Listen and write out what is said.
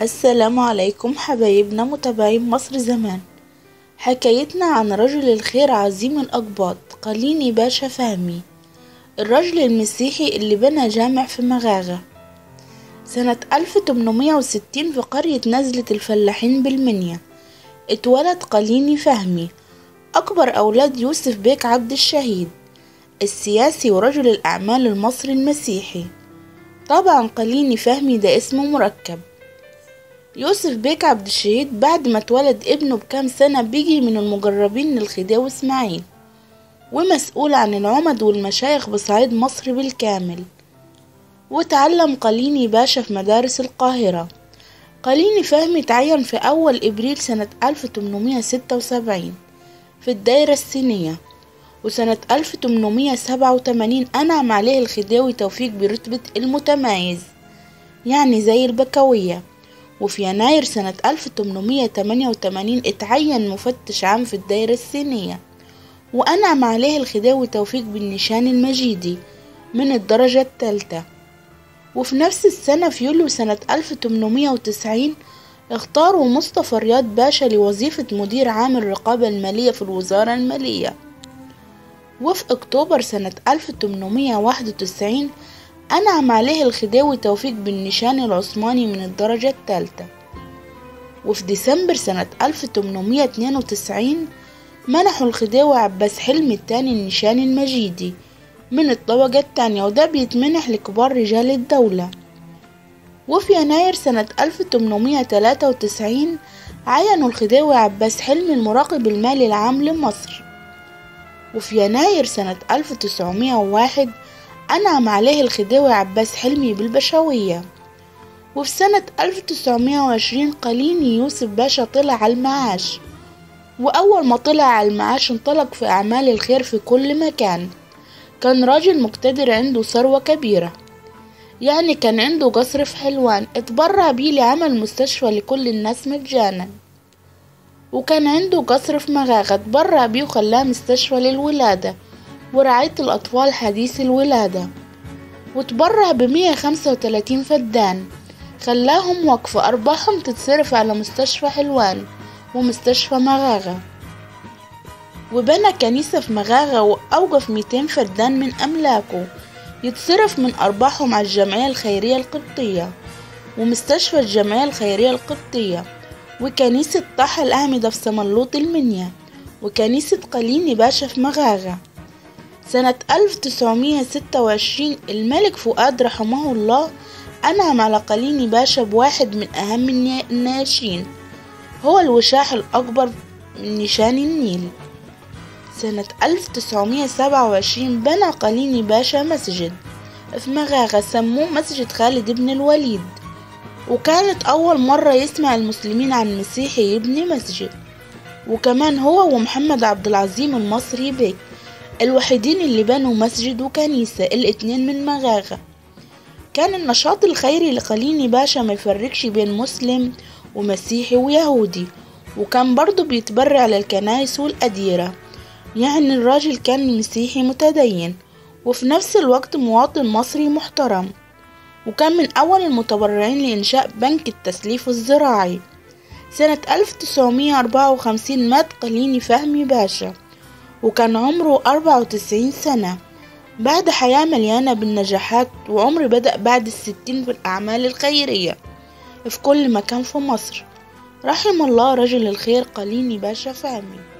السلام عليكم حبايبنا متابعين مصر زمان. حكايتنا عن رجل الخير عظيم الأقباط قليني باشا فهمي، الرجل المسيحي اللي بنى جامع في مغاغة سنة 1860 في قرية نزلة الفلاحين بالمنيا. اتولد قليني فهمي أكبر أولاد يوسف بيك عبد الشهيد السياسي ورجل الأعمال المصري المسيحي. طبعا قليني فهمي ده اسمه مركب. يوسف بيك عبد الشهيد بعد ما اتولد ابنه بكام سنة بيجي من المجربين للخديوي اسماعيل، ومسؤول عن العمد والمشايخ بصعيد مصر بالكامل. وتعلم قليني باشا في مدارس القاهرة. قليني فهمي تعين في أول إبريل سنة 1876 في الدايرة الصينية، وسنة 1887 أنعم عليه الخديوي توفيق برتبة المتميز، يعني زي البكوية. وفي يناير سنة 1888 اتعين مفتش عام في الدايرة الصينية، وأنعم عليه الخديوي توفيق بالنشان المجيدي من الدرجة الثالثة. وفي نفس السنة في يوليو سنة 1890 اختاروا مصطفى رياض باشا لوظيفة مدير عام الرقابة المالية في الوزارة المالية. وفي أكتوبر سنة 1891 أنعم عليه الخديوي توفيق بالنشان العثماني من الدرجة الثالثة. وفي ديسمبر سنة 1892 منحوا الخديوي عباس حلمي الثاني النشان المجيدي من الطبقة الثانية، وده بيتمنح لكبار رجال الدولة. وفي يناير سنة 1893 عينوا الخديوي عباس حلمي المراقب المالي العام لمصر. وفي يناير سنة 1901 أنعم عليه الخديوي عباس حلمي بالبشوية. وفي سنة 1920 قليني يوسف باشا طلع على المعاش، وأول ما طلع على المعاش انطلق في أعمال الخير في كل مكان. كان راجل مقتدر عنده ثروة كبيرة، يعني كان عنده قصر في حلوان اتبرع بيه لعمل مستشفى لكل الناس مجانا، وكان عنده قصر في مغاغة اتبرع بيه وخلاه مستشفى للولادة ورعاية الأطفال حديث الولادة، وتبرع ب135 فدان خلاهم وقف أرباحهم تتصرف على مستشفى حلوان ومستشفى مغاغة. وبنى كنيسة في مغاغة وأوقف 200 فدان من أملاكه يتصرف من أرباحهم على الجمعية الخيرية القبطية ومستشفى الجمعية الخيرية القبطية وكنيسة طه الأعمدة في سمنلوط المنيا وكنيسة قليني باشا في مغاغة. سنة 1926 الملك فؤاد رحمه الله أنعم على قليني باشا بواحد من أهم النياشين، هو الوشاح الأكبر من نشان النيل. سنة 1927 بنى قليني باشا مسجد في مغاغة سموه مسجد خالد بن الوليد، وكانت أول مرة يسمع المسلمين عن مسيحي يبني مسجد. وكمان هو ومحمد عبد العظيم المصري بيك الوحيدين اللي بنوا مسجد وكنيسة، الاتنين من مغاغة. كان النشاط الخيري لقليني باشا ما يفرقش بين مسلم ومسيحي ويهودي، وكان برضو بيتبرع للكنائس والأديرة، يعني الراجل كان مسيحي متدين وفي نفس الوقت مواطن مصري محترم. وكان من أول المتبرعين لإنشاء بنك التسليف الزراعي. سنة 1954 مات قليني فهمي باشا وكان عمره 94 سنة، بعد حياة مليانة بالنجاحات، وعمر بدأ بعد 60 في الأعمال الخيرية في كل مكان في مصر. رحم الله رجل الخير قليني باشا فهمي.